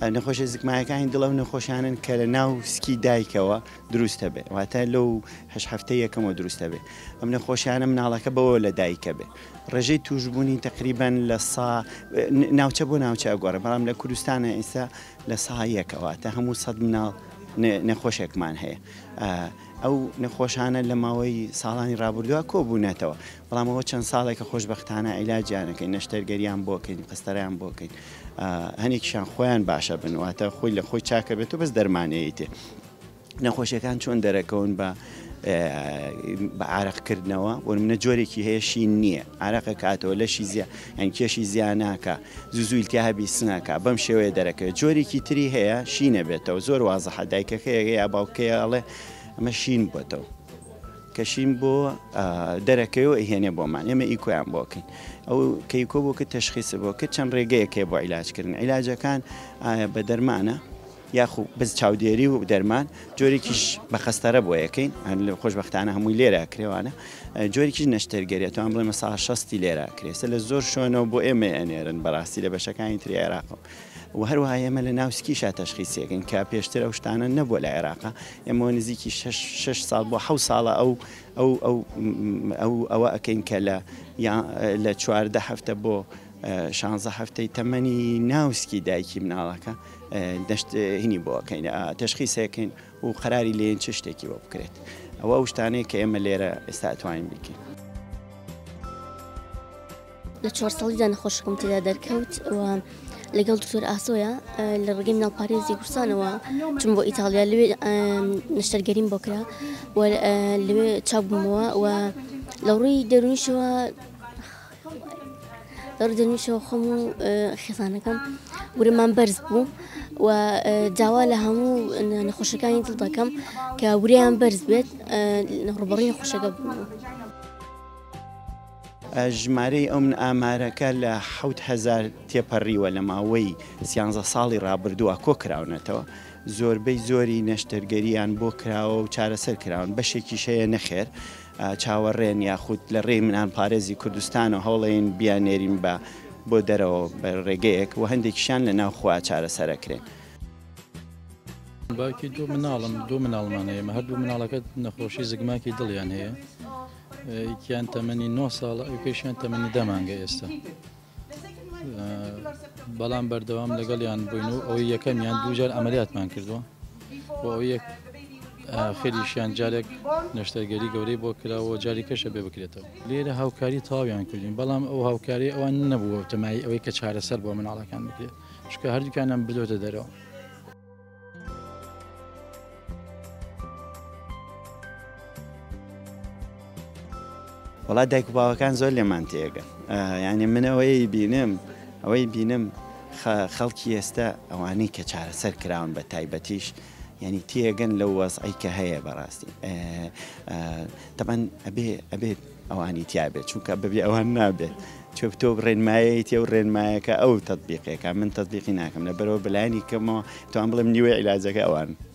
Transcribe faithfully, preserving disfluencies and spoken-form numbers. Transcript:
نەخۆشیە زگمایەکانی دڵە و نەخۆشیانن کە لە ناو سکی دایکەوە دروستە بێ واتە لەو هەش هەفتەی یەکەمەوە دروستە بێ ئەم نەخۆشیانە مناڵەکە بەوە لە دایکە بێ ڕێژەی توشبوونی تقریبان لە سا ناوچە بۆ ناوچە ئەگۆڕە بەڵام لە کوردستانە ئێستا لە سا یەکەواتە هەموو سەد مناڵ نەخۆشێکمان هەیە ئەو نەخۆشانە لە ماوەی ساڵانی ڕابردووە کۆبوونەتەوە بەڵام ئەوە چەند ساڵێکە خۆشبەختانە عیلاجیانەکەین نەشتەرگەریان بۆکەین قەستەرەیان بۆکەین هەنێکیشان خۆیان باشە بن واتە خۆی لە خۆی چاکە بێت و بەس دەرمانەیە تێ نەخۆشیەکان چۆن دەرەکەون بە بە عارەقکردنەوە بۆ منە جۆرێکی هەیە شین نییە عراقە کاتەوە لەشی زیە ئەن کێشی زیانناکە زوزوو ئیلتیهابی سناکە بەم شێوەیە دەرەکەوێت جۆرێکی تری هەیە شینە بێتەوە زۆر وازەحە دایکەکەیە یا باوکەیە ئەڵێ ئەمە شین بۆتەوە کە شین بۆ دەرەکەیەوە ئەهێنێ بۆمان ئێمە ئیکۆیان بۆکەین ئەو کەیکۆ بۆکە تەشخیصە بۆ کە چەند ڕێگەیەکێ بۆ عیلاجکردن عیلاجەکان بە دەرمانە یاخو بەس چاودێری و دەرمان جۆرێکیش بە خەستەرە بۆ یەکەین خۆشبەختانە هەمووی لێرە کرێوانە جۆرێکیش نەشتەرگەریێت توان بڵێمە سا شەستی لێرە کرێسە لە زۆر شوێنەوە بۆ ئێمە ئەنێرن بەڕاستی لە بەشەکانی تری عێراقەوە و هەروەها ئێمە لە ناو سکیشا تەشخیصێکن کە پێشتر ئەو شتانە نەبووە لە عێراقا ئێمە نزیکی شش ساڵ بۆ حەوت ساڵە ئەو ئەو ئەو ئەوە ئەەکەین کە لە لە چواردە هەفتە بۆ شانزە هەفتەی تەمەنی ناوسکی دایکی مناڵەکە هینی بۆکەین تەشخیصێکین و قەراری لێن چ شتێکی بۆ بکرێت ئەوە ئەو شتانەیە کە ئێمە لێرە ئێستا ئەتوانین بکەین لە چوار ساڵیدا نەخۆشەکەم تێدا دەرکەوت و لەگەڵ دکتۆر ئاسۆیە لە ڕێگەی مناڵپارێزی کورسانەوە چون بۆ ئیتالیا لەوێ نەشتەرگەریم بۆ کرا و لەوێ چاک بوومەوە و لە ڕووی دەرونیشەوە لەڕووی دەرونیشەوە خۆم و خێزانەکەم ورەمان بەرز بوو و داوا لە هەموو نەخۆشەکانی دڵ دەکەم کە ورەیان بەرز بێت ڕوبەڕووی نەخۆشەکە بوو. ژمارەی ئەو من ئامارەکە لە حەوت هەزار تێپەڕیوە لە ماوەی سیانزە ساڵی ڕابردووە کۆکراونەتەوە زۆربەی زۆری نەشتەرگەریان بۆ کراوە و چارەسەر کراون بەشێکیش هەیە نەخێر چاوەڕێن یاخود لە ڕێی منان پارێزی کوردستان و هەوڵێن بیانێرین بە بۆ دەرەوە بە ڕێگەیەک و هەندێکیشان لە ناوخوا چارەسەرەکرێن. باوکی دوو مناڵم دوو مناڵمان هەیە هەردوو مناڵەکەت نەخۆشی زگماکی دڵیان هەیە یەکیان تەمەنی نۆ ساڵە ئەوکەشیان تەمەنی دە مانگە ئێستا بەڵام بەردەوام لەگەڵیان بووین و ئەوەی یەکەمیان دووجار ئەمەلیاتمان کردووە بۆ ئەو یەک خێریشیان جارێک نەشتەرگەری گەورەی بۆ کراوە جاری کەشە بێ بکرێتەوە لێرە هاوکاری تاویان کردین بەڵام ئەو هاوکاری ئەوان نەبووە تەمایی ئەوەی کە چارەسەر بۆ مناڵەکان بکرێت چکە هەردووکیانم بدۆتە دەرەوە. وڵات دایک و باوەکان زۆر لێمان تێگەن یعنی من ئەوەی بینم ئەوەی بینم خەڵکی ئێستا ئەوانەی کە چارەسەر کراون بە تایبەتیش یعنی تێگەن لەو وەزعی کە هەیە بەڕاستی تەبەن ئەبێ ئەبێت ئەوانی تیابێت چونکە بەبێ ئەوان نابێت چۆ تۆ ڕێنمایەی تێ و ڕێنمایەکە ئەو تەطبیقێکە من تەطبیقی ناکەم لەبەرەوە بەلایانی کەمەوە توان بڵێم نیوەی عیلاجەکە ئەوان